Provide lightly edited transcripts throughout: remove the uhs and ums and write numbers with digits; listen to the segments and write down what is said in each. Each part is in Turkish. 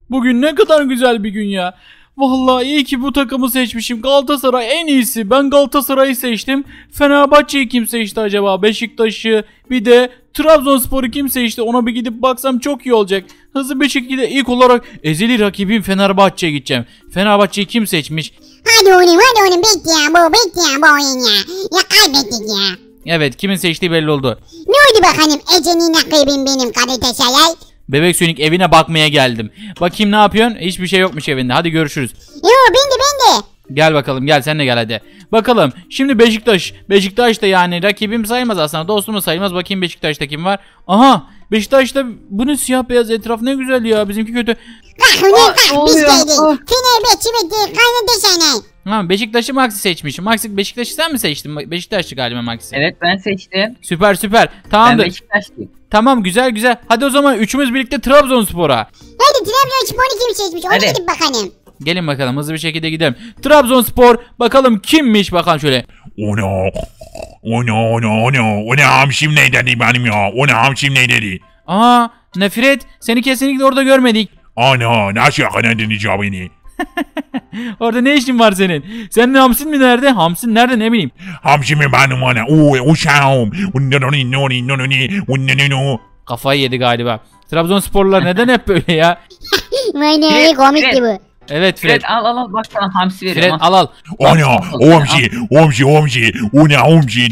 Bugün ne kadar güzel bir gün ya. Vallahi iyi ki bu takımı seçmişim. Galatasaray en iyisi. Ben Galatasaray'ı seçtim. Fenerbahçe'yi kim seçti acaba? Beşiktaş'ı, bir de Trabzonspor'u kim seçti? Ona bir gidip baksam çok iyi olacak. Hızlı bir şekilde ilk olarak ezeli rakibim Fenerbahçe'ye gideceğim. Fenerbahçe'yi kim seçmiş? Hadi oğlum bitti ya bu oyun ya. Ya kaybettik ya. Evet, kimin seçtiği belli oldu. Ne oldu bakalım Ece'nin rakibim benim Galatasaray? Bebek Sonic evine bakmaya geldim. Bakayım ne yapıyorsun? Hiçbir şey yokmuş evinde. Hadi görüşürüz. Yo ben de. Gel bakalım, gel sen de gel hadi. Bakalım şimdi Beşiktaş. Beşiktaş da yani rakibim sayılmaz aslında, dostumuz sayılmaz. Bakayım Beşiktaş'ta kim var? Aha, Beşiktaş'ta bu ne siyah beyaz etraf, ne güzel ya, bizimki kötü. Kalk biz geldik. Fenerbahçe ve kaynadı sana. Ha, Beşiktaş'ı Maxi seçmişim. Maxi, Beşiktaş'ı sen mi seçtin? Beşiktaş'tı galiba Maxi. Evet, ben seçtim. Süper. Ben Tamamdır. Beşiktaşlıyım. Tamam, güzel. Hadi o zaman üçümüz birlikte Trabzonspor'a. Hadi Trabzonspor'u kim seçmiş? Ona Hadi. gidip bakalım. Gelin bakalım, hızlı bir şekilde gidelim. Trabzonspor bakalım kimmiş, bakalım şöyle. O ne hamşim ne dedi benim ya? O ne hamşim ne dedi? Aa, Nefret, seni kesinlikle orada görmedik. Ana nasıl yakaladın icabını? Orada ne işin var senin? Senin Hamsin mi nerede? Hamsin nerede, ne bileyim. Hamşimi benim ana. Uşağım. Kafayı yedi galiba. Trabzonsporlular neden hep böyle ya? Vay ne komikti bu. Evet Fred. Fred al bak sana hamsi Fred veriyorum. al. Ana hamşi. O ne hamşi?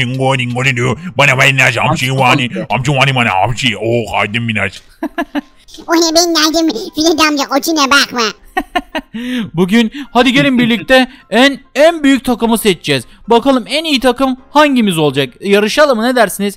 Bana ben ne hamşi vani? Hamşi vani bana hamşi. Oh kaydım biraz. O ne ben nereden Fred amca koçuna bakma. Bugün hadi gelin birlikte en büyük takımı seçeceğiz. Bakalım en iyi takım hangimiz olacak? Yarışalım mı, ne dersiniz?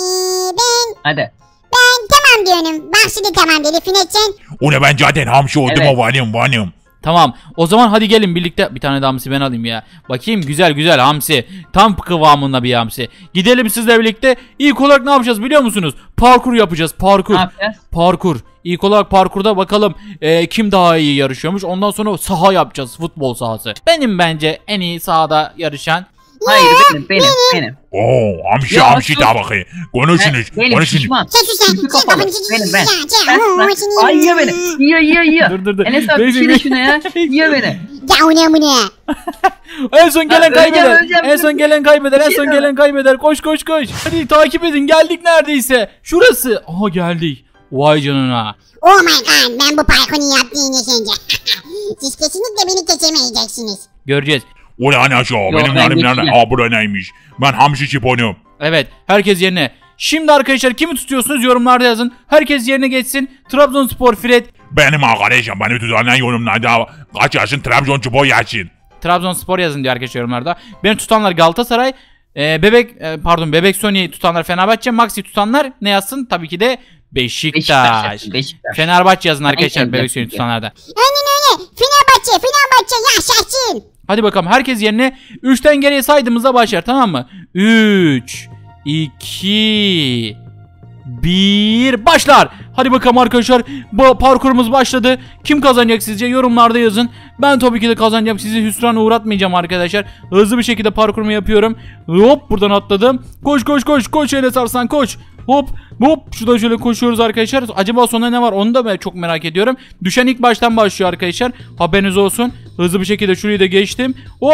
Hadi. Ben tamam diyorum. Bak şimdi tamam dedi Fred sen. O ne ben zaten hamşi oldum Evet. o vanim. Tamam, o zaman hadi gelin birlikte. Bir tane de hamsi ben alayım ya. Bakayım, güzel hamsi. Tam kıvamında bir hamsi. Gidelim sizle birlikte. İlk olarak ne yapacağız biliyor musunuz? Parkur yapacağız, parkur. Ne yapacağız? Parkur. İlk olarak parkurda bakalım kim daha iyi yarışıyormuş. Ondan sonra saha yapacağız, futbol sahası. Benim bence en iyi sahada yarışan. Hayır benim. Oh hamşi Ya, hamşi sus. tabakı. Konuşunuz. Benim şişman. Sen sus sen. Küçük Sen kafalı. kafanı çiz. Ben. Ay yiyor beni. Yiyor. Dur. Enes abi Neyse, çiğne şunu ya. Yiyor beni. Ya o ne bu ne? En son gelen kaybeder. öleceğim. En son gelen kaybeder. Koş. Hadi takip edin. Geldik neredeyse. Şurası. Aha, geldik. Vay canına. Oh my god ben bu parkuru yaptığını sence. Siz kesinlikle beni geçemeyeceksiniz. Göreceğiz. Ulan aşağı benim ben yanım nerede? geçeceğim. Aa bura neymiş? Ben hamşi çiponum. Evet, herkes yerine. Şimdi arkadaşlar kimi tutuyorsunuz yorumlarda yazın. Herkes yerine geçsin. Trabzonspor Fred. Benim arkadaşım beni tutanlar yorumlarda kaç yaşın Trabzon çubuğu yaşın. Trabzonspor yazın diyor arkadaşlar yorumlarda. Beni tutanlar Galatasaray. Bebek Sony'yi tutanlar Fenerbahçe. Maxi tutanlar ne yazsın? Tabii ki de Beşiktaş. Fenerbahçe yazın arkadaşlar En Bebek Sony yakın. tutanlarda. Aynen öyle. Fenerbahçe yaşasın. Hadi bakalım, herkes yerine 3'ten geriye saydığımızda başlar, tamam mı? 3 2 1 başlar. Hadi bakalım arkadaşlar, bu parkurumuz başladı. Kim kazanacak sizce? Yorumlarda yazın. Ben tabii ki de kazanacağım. Sizi hüsrana uğratmayacağım arkadaşlar. Hızlı bir şekilde parkurumu yapıyorum. Hop, buradan atladım. Koş Enes Arslan, koş. Hop. Şurada şöyle koşuyoruz arkadaşlar. Acaba sonunda ne var onu da ben çok merak ediyorum. Düşen ilk baştan başlıyor arkadaşlar. Haberiniz olsun. Hızlı bir şekilde şurayı da geçtim.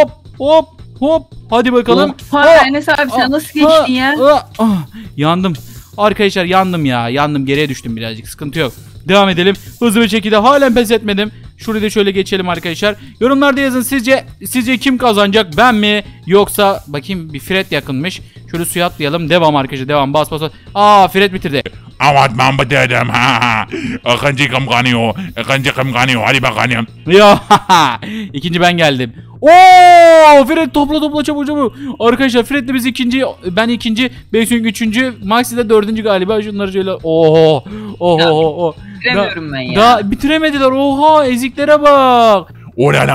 Hop. Hadi bakalım. Enes abi sen nasıl geçtin ya? Yandım. Arkadaşlar yandım. Geriye düştüm birazcık. Sıkıntı yok. Devam edelim. Hızlı bir şekilde halen pes etmedim. Şurayı da şöyle geçelim arkadaşlar. Yorumlarda yazın, sizce kim kazanacak? Ben mi? Yoksa bakayım, bir Fred yakınmış. Şöyle suya atlayalım. Devam arkadaşlar, devam. Bas. Aa, Fred bitirdi. Evet ben bitirdim. İkinci kim kanıyor? Hadi bakalım. Ya ikinci ben geldim. Oo, Fred topla çabuk. Arkadaşlar Fred'le biz ikinci, ben ikinci, Beysun üçüncü, Maxi de dördüncü galiba. Şunları şöyle oho. Bitiremiyorum ben ya. Daha bitiremediler. Oha, eziklere bak. O ne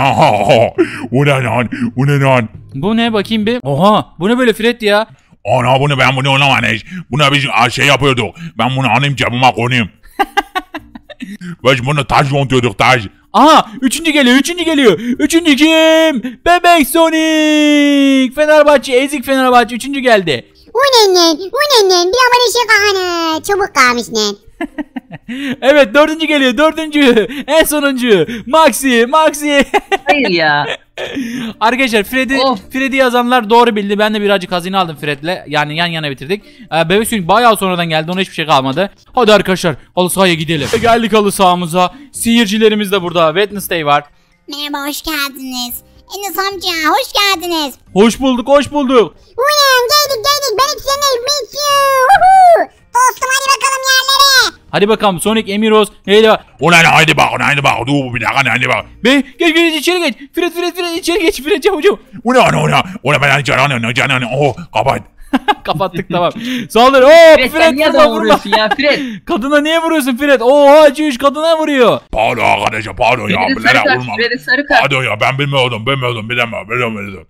lan? Bu ne bakayım bir. Oha, bu ne böyle Fred ya? Ana bunu anlamamış. Buna biz şey yapıyorduk. Ben bunu alayım cebime koyayım. Biz bunu taş yontuyorduk taş. Aha, üçüncü geliyor. Üçüncü kim? Bebek Sonic. Fenerbahçe, ezik Fenerbahçe üçüncü geldi. O ne bir abone şey kahane. Çabuk kalmış ne. Evet, dördüncü geliyor, dördüncü. En sonuncu. Maxi. Hayır ya. Arkadaşlar Of. Freddy yazanlar doğru bildi. Ben de birazcık hazine aldım Fred'le. Yani yan yana bitirdik. Bebek Sonic bayağı sonradan geldi. Ona hiçbir şey kalmadı. Hadi arkadaşlar halı sahaya gidelim. Geldik halı sahamıza. Seyircilerimiz de burada. Wednesday var. Merhaba, hoş geldiniz. Enes amca, hoş geldiniz. Hoş bulduk. Ulan geldik, ben seni bekliyorum. Dostum hadi bakalım yerlere. Hadi bakalım Sonic, Emiroz, Leyla. Ulan hadi bak dur bir dakika hadi bak. Be geç içeri geç. Fred içeri geç. Fred çabuk. Ulan ben canım oh kapat. Kapattık tamam. Saldır. Oo Fred sen Fred niye adama vuruyorsun ya Fred? Kadına niye vuruyorsun Fred? Oha çüş kadına vuruyor. Pardon arkadaşlar pardon ya. Fred'e sarı kart, Fred'e sarı kart. Pardon ya ben bilmiyordum bilemem.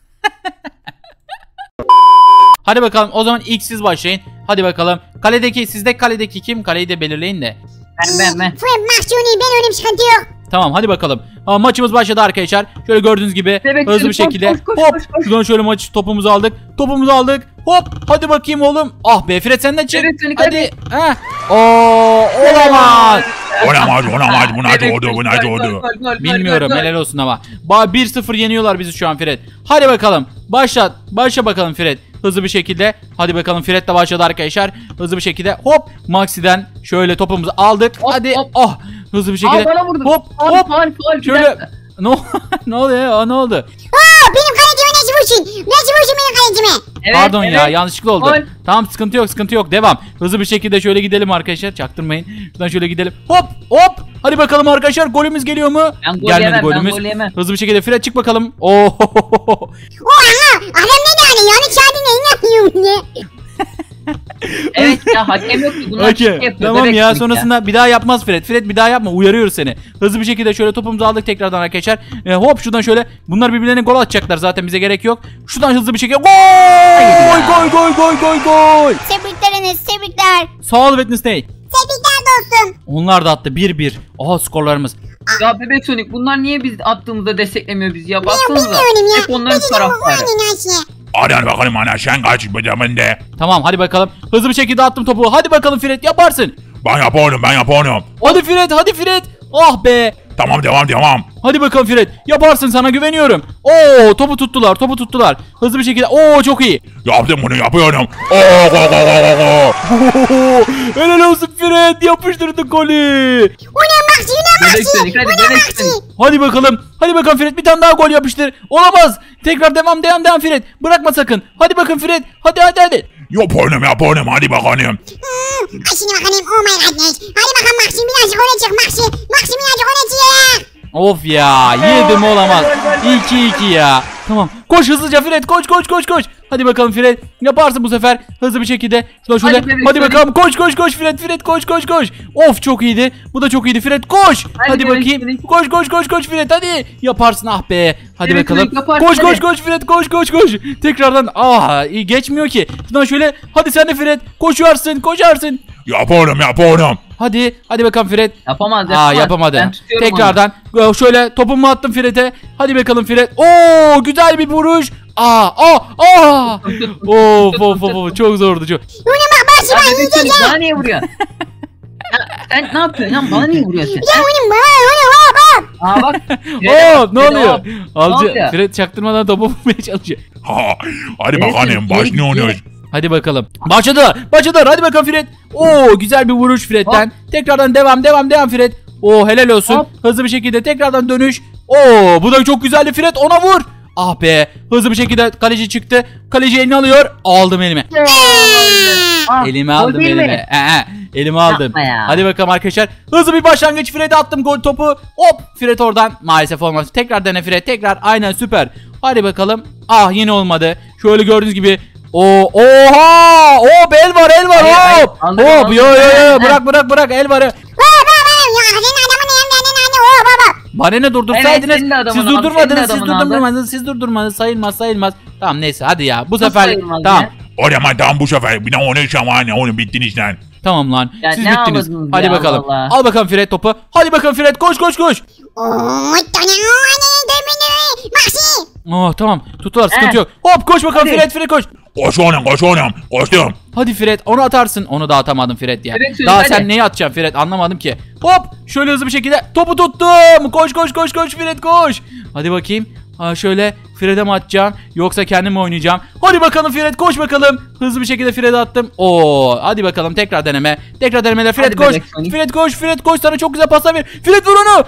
Hadi bakalım o zaman ilk siz başlayın. Hadi bakalım. Sizde kaledeki kim? Kaleyi de belirleyin de. Ben. Fred Mahsuni, ben öyle bir sıkıntı yok. Tamam hadi bakalım. Maçımız başladı arkadaşlar. Şöyle gördüğünüz gibi Bebek hızlı bir sürü, koş, şekilde. koş. Hop. Şuradan şöyle topumuzu aldık. Hop. Hadi bakayım oğlum. Ah be Fred sen de çık. Bebek sürü, Hadi. Heh. Oo olamaz. Olamaz bu nasıl oldu? Bilmiyorum helal olsun ama. 1-0 yeniyorlar bizi şu an Fred. Hadi bakalım. Başla bakalım Fred. Hızlı bir şekilde. Hadi bakalım Fred de başladı arkadaşlar. Hızlı bir şekilde. Hop. Maxi'den şöyle topumuzu aldık. Hop, Hadi. hop. Oh. Hızlı bir şekilde. Bana vurdun. Hop. Faul, Şöyle. Ne oluyor ya? Ne oldu? Benim kalecime nasıl vursun? benim kalecime? Evet, Pardon ya evet. yanlışlıkla oldu. Gol. Tamam sıkıntı yok devam. Hızlı bir şekilde şöyle gidelim arkadaşlar. Çaktırmayın. Şuradan şöyle gidelim. Hop. Hadi bakalım arkadaşlar golümüz geliyor mu? Ben gol Gelmedi yemem, golümüz. ben gol yemem. Hızlı bir şekilde Fred çık bakalım. Oo. Oha! Adam ne yani? Yanlış çağırdığına inanmıyorum ya. Evet ya hakem yok ki bunlar Okey. şike yapıyor. Tamam bebek ya Sonic sonrasında bir daha yapmaz Fred. Fred bir daha yapma uyarıyoruz seni. Hızlı bir şekilde şöyle topumuzu aldık tekrardan arkadaşlar. Hop şuradan şöyle. Bunlar birbirlerine gol atacaklar zaten bize gerek yok. Şuradan hızlı bir şekilde. Gol. Tebrikler Enes, tebrikler. Sağ ol Wednesday. Tebrikler dostum. Onlar da attı 1-1. Aha skorlarımız. Ya bebek Sonic bunlar niye biz attığımızda desteklemiyor bizi ya? Ben Baksanıza. bilmiyorum ya. Hep onların Bizim taraftarı. bu aynı nasıl? Hadi bakalım ana sen kaç ben de. Tamam hadi bakalım. Hızlı bir şekilde attım topu. Hadi bakalım Fred yaparsın. Ben yaparım. Hadi Fred. Ah be. Tamam devam. Hadi bakalım Fred. Yaparsın sana güveniyorum. Oo topu tuttular. Hızlı bir şekilde. Oo çok iyi. Yaptım bunu yapıyorum. Helal olsun Fred. Yapıştırdık golü. Ulan Maxi, Bebek Sonic hadi bebek Sonic. Hadi bakalım Fred bir tane daha gol yapıştır. Olamaz. Tekrar devam Fred. Bırakma sakın. Hadi bakın Fred. Hadi. Yaparım hadi bakalım. Şimdi bakalım, oh my godness. Hadi bakalım Maxi, birazcık öne çık Maxi. Maxi birazcık öne çık. Of ya yedim olamaz. 2-2 ya. Tamam. Koş hızlıca Fred. Koş. Hadi bakalım Fred. Yaparsın bu sefer. Hızlı bir şekilde. Şöyle. Hadi bebek Hadi Sonic. bakalım. Koş Fred. Koş. Of çok iyiydi. Bu da çok iyiydi Fred. Koş. Hadi bebek bakayım. Sonic. Koş Fred. Hadi. Yaparsın ah be. Hadi Bebek bakalım. Sonic yaparsın, Koş hadi. Fred. Koş. Tekrardan. İyi geçmiyor ki. Şuradan şöyle. Hadi sen de Fred. Koşarsın. Yaparım. Hadi bakalım Fred. Yapamaz. Yapamadı. Ben tutuyorum Tekrardan şöyle topumu attım Fred'e. Hadi bakalım Fred. Oo güzel bir vuruş. Of çok zordu çok. Ulan bak Maxi, onu. Ya ben bebek Sonic yiyeceğim. bana niye vuruyorsun? Ya sen ne yapıyorsun lan? Bana niye vuruyorsun Ya sen? ulan bak. Aa bak. Ne oluyor? Alcı oluyor? Fred çaktırmadan topu vurmaya çalışıyor. Hadi Evet, bakalım evet, başlıyoruz. Hadi bakalım. Başladılar. Hadi bakalım Fred. Oo güzel bir vuruş Fred'den. Tekrardan devam Fred. Oo helal olsun. Hop. Hızlı bir şekilde tekrardan dönüş. Oo bu da çok güzeldi Fred. Ona vur. Ah be. Hızlı bir şekilde kaleci çıktı. Kaleci elini alıyor. Aldım elime. Elime gol aldım değil mi? elime. Elime aldım. Yapma ya. Hadi bakalım arkadaşlar. Hızlı bir başlangıç. Fred'e attım gol topu. Hop. Fred oradan. Maalesef olmaz. Tekrar dene Fred. Tekrar. Aynen süper. Hadi bakalım. Yine olmadı. Şöyle gördüğünüz gibi. Oha! Hop el var. Hayır, Hop. aldım. Hop. Yo. Bırak el var. Ya senin adamın yanında o baba. Bana ne durdursaydınız? Evet, senin de adamın Siz aldı, durdurmadınız. senin de adamın Siz durdurmadınız. Sayılmaz. Tamam neyse hadi ya. Bu sefer sayılmaz tamam. ya? O zaman tamam bu sefer bir daha oynayacağım onu bittiniz lan. Tamam lan. Ya Siz ne bittiniz. ağladınız Hadi ya, bakalım. vallahi. Al bakalım Fred topu. Hadi bakalım Fred koş. Ooo tane o anne demini. Maxi. Oh tamam tuttular sıkıntı He. yok. Hop koş bakalım Hadi. Fred koş. Koş oğlum koş oğlum. Koştum. Hadi Fred onu atarsın. Onu da atamadın Fred ya. Evet, Daha hadi. sen neyi atacaksın Fred anlamadım ki. Hop şöyle hızlı bir şekilde topu tuttum. Koş Fred koş. Hadi bakayım. Şöyle Fred'e mi atacağım yoksa kendim mi oynayacağım? Hadi bakalım Fred koş bakalım. Hızlı bir şekilde Fred'e attım. Oo hadi bakalım tekrar deneme. Tekrar denemeler. Fred Hadi koş. bebek Sonic. Fred koş sana çok güzel paslar ver. Fred vur onu.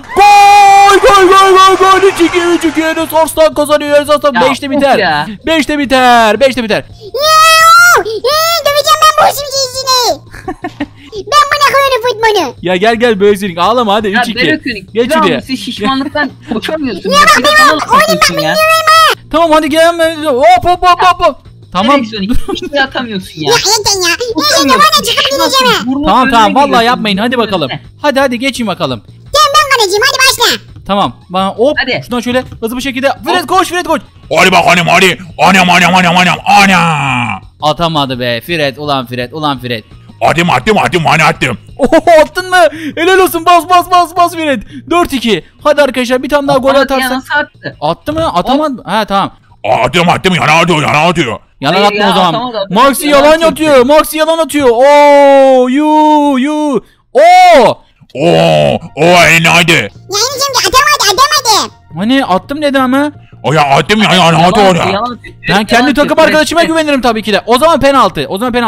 Gol. 2-2 Enes Arslan kazanıyor. Enes Arslan Ya, 5'te of biter. ya. 5'te biter. Döveceğim ben bu simsizini. Ben buna koyarım futbolu. Ya gel Böğüzlük ağlama hadi Ya 3-2. bebek Sonic. Geç Devamlı şuraya. siz şişmanlıktan koşamıyorsun. Ya bir de bana laf atıyorsun ya. Tamam hadi gel. Hop. Tamam. Bebek Sonic hiç de atamıyorsun ya. Ya yeter ya. Yeter ya bana çıkıp gideceğim ha. Burnun Tamam önüne vallahi geliyorsun, yapmayın hadi burnun bakalım. önüne. Hadi geçin bakalım. Tamam ben kaleciyim hadi başla. Tamam. Hop. Hadi. Şuradan şöyle hızlı bir şekilde. Fred koş. Hadi bakalım hadi. Anam. Ana. Atamadı be Fred. Ulan Fred. Attım bana attım. Oho attın mı? Helal olsun bas Fred. 4-2. Hadi arkadaşlar bir tane daha gol Bana atarsan. nasıl attı? Attı mı? Atamadı. Ha tamam. Attım yana atıyor. Yalan Hayır atma ya, o zaman. atamadı. Maxi Yalan yalan atıyor. atıyor. Maxi yalan atıyor. Oo yu. Oo. O hadi. Ya ineceğim de atamadım. Hani attım dedi ama. O ya attım yana atıyor. Yalan atıyor. Ben kendi takım arkadaşıma güvenirim tabii ki de. O zaman penaltı.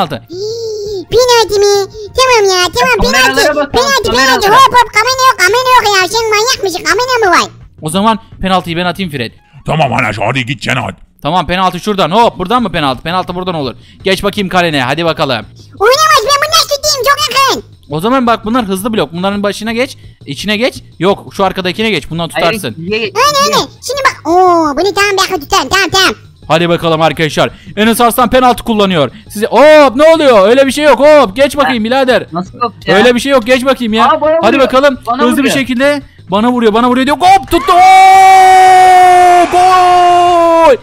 Penaltı mı? Tamam ya tamam Kameralara penaltı. bakalım, Penaltı kameralara. hop kamera yok ya. Sen manyak mısın kamera mı var? O zaman penaltıyı ben atayım Fred. Tamam ana hadi git sen at. Tamam penaltı şuradan. Hop buradan mı penaltı? Penaltı buradan olur. Geç bakayım kalene. Hadi bakalım. Oynamaz ben bunu nasıl tutayım çok yakın. O zaman bak bunlar hızlı blok. Bunların başına geç. İçine geç. Yok şu arkadakine geç. Bundan tutarsın. Aynen. Şimdi bak. Bunu tamam ben tutarım tamam. Hadi bakalım arkadaşlar. Enes Arslan penaltı kullanıyor. Size hop ne oluyor? Öyle bir şey yok. Hop geç bakayım birader. Nasıl yok ya? Öyle bir şey yok. Geç bakayım ya. Aa, bana Hadi vuruyor. bakalım. Bana Hızlı bir vuruyor. şekilde bana vuruyor diyor. Hop tuttu. Oo! Gol!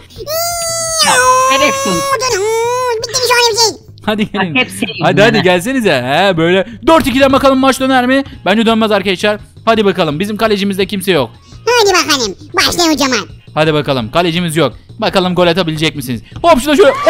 Bebek Sonic. Bitti şu an bir şey. Hadi Bak gelin. hep senin Hadi yüzünden. gelsenize. He böyle 4-2'den bakalım maç döner mi? Bence dönmez arkadaşlar. Hadi bakalım. Bizim kalecimizde kimse yok. Hadi bakalım. Başlayın o zaman. Hadi bakalım. Kalecimiz yok. Bakalım gol atabilecek misiniz? Hop şurada şöyle.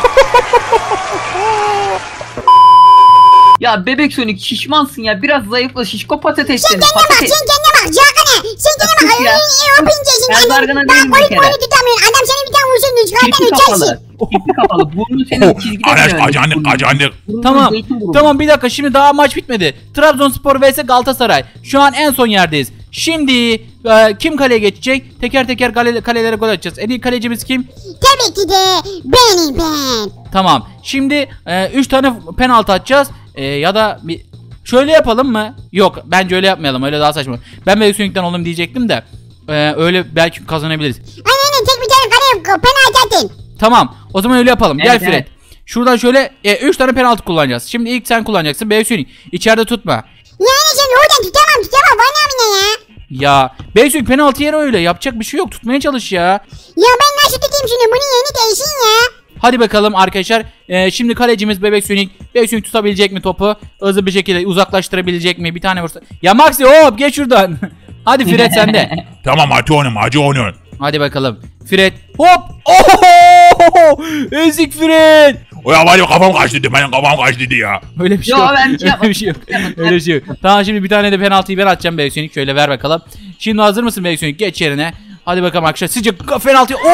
Ya bebek Sonic şişmansın ya. Biraz zayıfla şişko patates Sen seni. kendine bak Patates. sen kendine bak. Cakana. Sen kendine bak. Ya. Yapınca Ben sen zargana ben değilim bir koyup kere. boynu tutamıyorum. Adam seni bir tane vursun. Çıkartan Kirpi uçarsın. kapalı. Kirpi kapalı. Burnu senin çizgide Anaş dönüyor. kazandık. Burnun Tamam. zeytin burnu. Tamam bir dakika şimdi daha maç bitmedi. Trabzonspor vs Galatasaray. Şu an en son yerdeyiz. Şimdi kim kaleye geçecek? Teker teker kalelere gol atacağız. En iyi kalecimiz kim? Tabii ki de benim ben. Tamam. Şimdi 3 tane penaltı atacağız. Ya da şöyle yapalım mı? Yok bence öyle yapmayalım. Öyle daha saçma. Ben Beysunik'ten oğlum diyecektim de. Öyle belki kazanabiliriz. Aynen tek bir tane kalem penaltı atın. Tamam. O zaman öyle yapalım. Gel Evet, Fred. evet. Şuradan şöyle 3 tane penaltı kullanacağız. Şimdi ilk sen kullanacaksın. Beysunik içeride tutma. Yani sen oradan tutamam. Var ne ya? Ya Beysunik penaltı yeri öyle. Yapacak bir şey yok. Tutmaya çalış ya. Ya ben nasıl tutayım şunu? Bunun yerini değişin ya. Hadi bakalım arkadaşlar. Şimdi kalecimiz Bebek Sonic. Bebek Sonic tutabilecek mi topu? Hızlı bir şekilde uzaklaştırabilecek mi? Bir tane vursa. Ya Maxi hop geç şuradan. Hadi Fred sende. Tamam hadi onu. Hadi bakalım. Fred hop. Oho! Ezik Fred. O ya var ya kafam kaçtı. Benim kafam kaçtı ya. Öyle bir şey Yo, yok. ben şey Öyle bir şey yok. Öyle bir şey yok. Tamam şimdi bir tane de penaltıyı ben atacağım Bebek Sonic. Şöyle ver bakalım. Şimdi hazır mısın Bebek Sonic? Geç yerine. Hadi bakalım arkadaşlar. Sizce penaltı. Oo!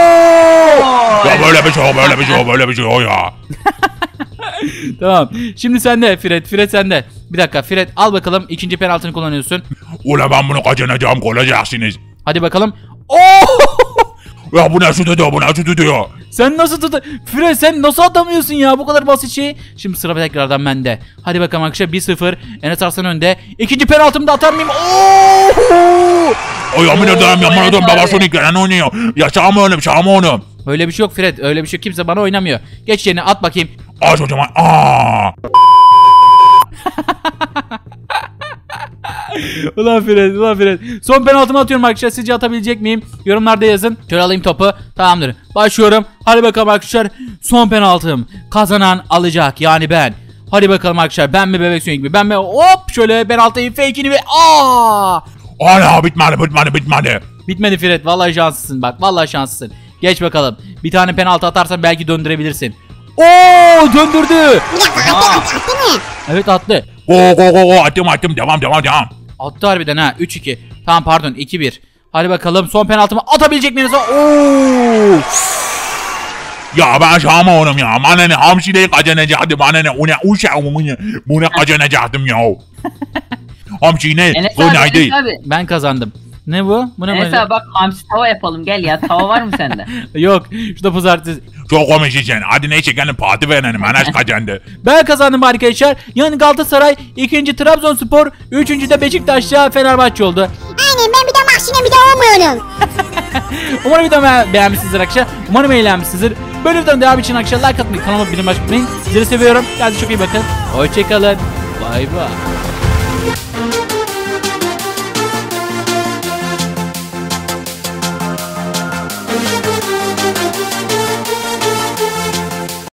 Ya böyle bir şey o ya. Tamam. Şimdi sende Fred. Fred sende. Bir dakika Fred al bakalım. İkinci penaltını kullanıyorsun. Ula ben bunu kaçıracağım olacaksınız. Hadi bakalım. Oo! Ya bu nasıl tutuyor? Sen nasıl Fred sen nasıl atamıyorsun ya bu kadar basit şey. Şimdi sıra tekrardan bende. Hadi bakalım arkadaşlar 1-0. Enes Arslan önde. İkinci penaltımı da atar mıyım? Oo! O yaman ederim baba Sonic lan oynuyor. Ya çağırma onu. Öyle bir şey yok Fred. Öyle bir şey yok. Kimse bana oynamıyor. Geç yerine at bakayım. Aç o zaman. Ulan Fred. Son penaltımı atıyorum arkadaşlar. Sizce atabilecek miyim? Yorumlarda yazın. Şöyle alayım topu. Tamamdır. Başlıyorum. Hadi bakalım arkadaşlar. Son penaltım. Kazanan alacak. Yani ben. Hadi bakalım arkadaşlar. Ben mi Bebek Sonic mi? Ben mi? Hop şöyle penaltıyı fake'ini ve Ana bitmedi. Bitmedi Fred. Vallahi şanslısın bak. Vallahi şanslısın. Geç bakalım. Bir tane penaltı atarsan belki döndürebilirsin. Oo, döndürdü. Bir dakika attı mı? Evet attı. Go attım devam. Attı harbiden ha. 3-2. Tamam pardon 2-1. Hadi bakalım son penaltımı atabilecek miyiz? Oo! Ya ben şama oğlum ya. Bana ne hamsileyi kazanacaktım. Bana ne ona uşağımı bunu kazanacaktım ya. Hamsi ne? Enes O abi, neydi? Enes abi. Ben kazandım. Ne bu? Bu ne Enes böyle? abi bak hamsi tava yapalım gel ya. Tava var mı sende? Yok. Şurada pazartesi. Çok komiksin sen. Hadi neyse gelin parti verelim. Enes kazandı. Ben kazandım arkadaşlar. Yani Galatasaray, ikinci Trabzonspor, üçüncü de Beşiktaş'la Fenerbahçe oldu. Aynen ben bir de Mahsin'e bir de olmuyorum. Umarım videomu beğenmişsinizdir arkadaşlar. Umarım eğlenmişsinizdir. Böyle videoların devamı için arkadaşlar like atmayı, kanalıma bildirim açmayı unutmayın. Sizleri seviyorum. Kendinize çok iyi bakın. Hoşçakalın. Bay bay.